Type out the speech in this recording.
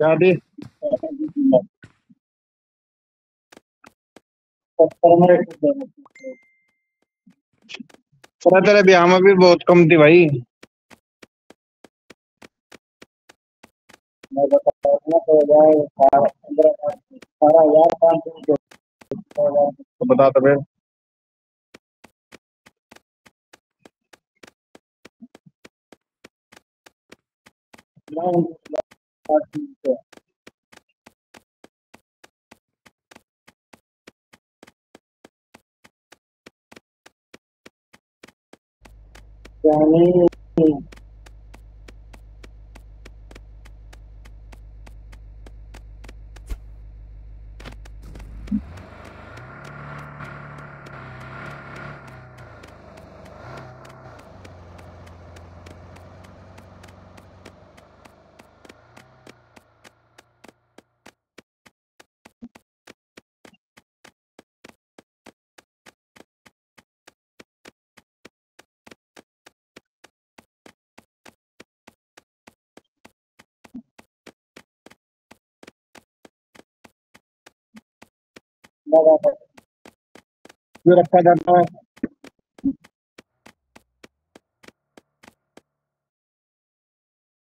क्या थी? पता तेरे ब्याह में भी बहुत कम थी भाई। मैं बता रहा हूँ, तो हो जाए 18,500। तो बता तो फिर। नहीं, जो रखा जाता है